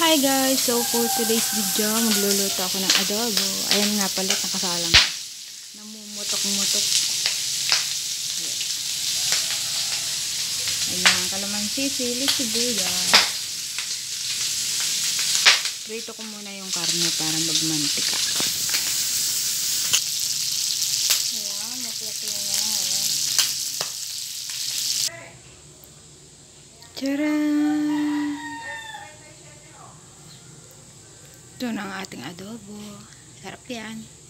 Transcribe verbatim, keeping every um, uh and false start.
Hi guys! So for today's video, magluluto ako ng adobo. Ayan nga pala, nakasalang. Namumutok-mutok. Ayan, kalamansi, sili, sibuyas. Prito ko muna yung karne para magmantika. Ayan, maplato na. Tcharan! Ito na ang ating adobo. Sarap yan.